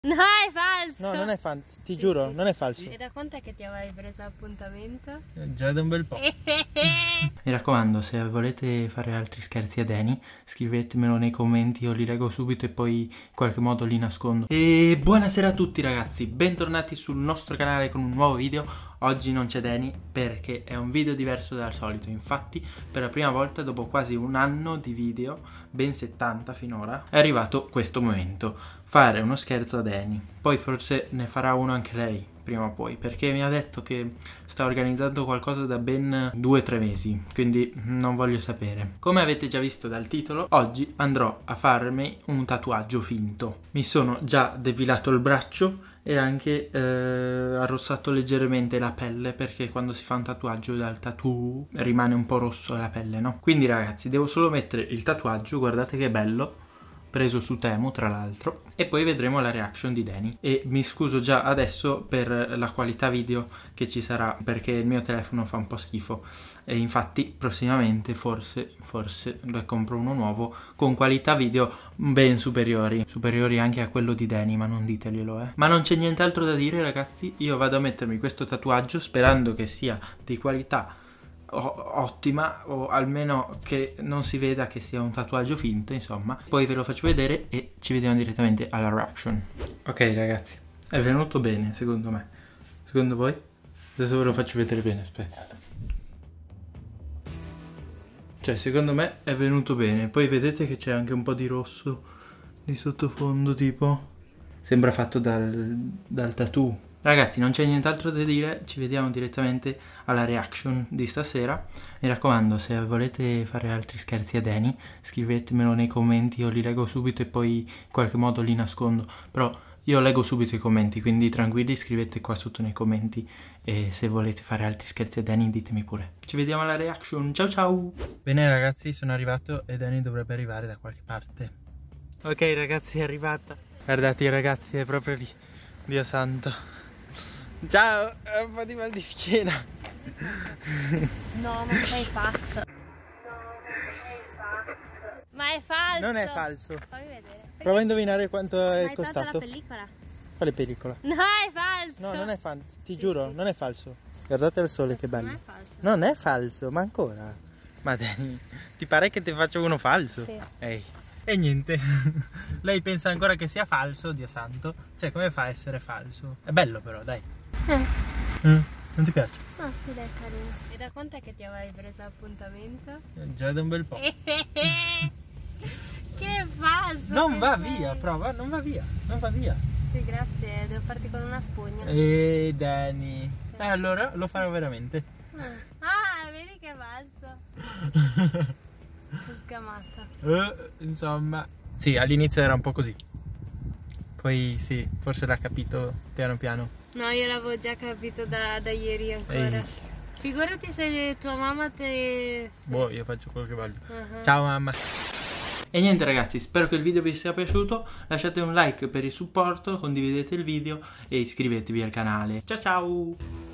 No, è falso! No, non è falso, ti giuro, sì. non è falso. E da quant'è che ti avevi preso appuntamento? Già da un bel po'. Mi raccomando, se volete fare altri scherzi a Dani, scrivetemelo nei commenti, io li leggo subito e poi in qualche modo li nascondo. E buonasera a tutti ragazzi, bentornati sul nostro canale con un nuovo video. Oggi non c'è Dani perché è un video diverso dal solito, infatti per la prima volta dopo quasi un anno di video, ben 70 finora, è arrivato questo momento, fare uno scherzo a Dani. Poi forse ne farà uno anche lei, prima o poi, perché mi ha detto che sta organizzando qualcosa da ben 2-3 mesi, quindi non voglio sapere. Come avete già visto dal titolo, oggi andrò a farmi un tatuaggio finto. Mi sono già depilato il braccio e anche arrossato leggermente la pelle, perché quando si fa un tatuaggio dal tattoo rimane un po' rosso la pelle, no? Quindi ragazzi, devo solo mettere il tatuaggio, guardate che bello, preso su Temu tra l'altro, e poi vedremo la reaction di Dani. E mi scuso già adesso per la qualità video che ci sarà, perché il mio telefono fa un po' schifo e infatti prossimamente forse ne compro uno nuovo con qualità video ben superiori anche a quello di Dani, ma non diteglielo Ma non c'è nient'altro da dire ragazzi, io vado a mettermi questo tatuaggio sperando che sia di qualità ottima, o almeno che non si veda che sia un tatuaggio finto, insomma. Poi ve lo faccio vedere e ci vediamo direttamente alla reaction. Ok ragazzi, è venuto bene secondo me. Secondo voi? Adesso ve lo faccio vedere bene, aspetta. Cioè secondo me è venuto bene. Poi vedete che c'è anche un po' di rosso di sottofondo, tipo sembra fatto dal tattoo. Ragazzi, non c'è nient'altro da dire, ci vediamo direttamente alla reaction di stasera. Mi raccomando, se volete fare altri scherzi a Dani, scrivetemelo nei commenti, io li leggo subito e poi in qualche modo li nascondo. Però io leggo subito i commenti, quindi tranquilli, scrivete qua sotto nei commenti e se volete fare altri scherzi a Dani ditemi pure. Ci vediamo alla reaction, ciao ciao! Bene ragazzi, sono arrivato e Dani dovrebbe arrivare da qualche parte. Ok ragazzi, è arrivata. Guardate ragazzi, è proprio lì, Dio santo. Ciao, ho un po' di mal di schiena. No, ma sei pazzo. Ma è falso. Non è falso. Fammi vedere. Prova a indovinare quanto è costato. La pellicola? Quale pellicola? No, è falso. No, non è falso, ti giuro, non è falso. Guardate il sole, che bello. Non è falso. Non è falso, ma ancora. Ma Dani, ti pare che ti faccio uno falso? Sì. Ehi. E niente, lei pensa ancora che sia falso, Dio santo. Cioè, come fa a essere falso? È bello però, dai. Non ti piace? No, sì, dai, carino. E da quant'è che ti avevi preso appuntamento? Già da un bel po'. Che falso! Non va sei. via, prova, non va via, non va via. Sì, grazie, devo farti con una spugna. Dani. Allora lo farò veramente. Ah, vedi che è falso. Sono sgamata. Insomma. Sì, all'inizio era un po' così. Poi sì, forse l'ha capito piano piano. No, io l'avevo già capito da ieri ancora. Ehi. Figurati se tua mamma te... Boh, io faccio quello che voglio. Ciao mamma. E niente ragazzi, spero che il video vi sia piaciuto. Lasciate un like per il supporto, condividete il video e iscrivetevi al canale. Ciao ciao!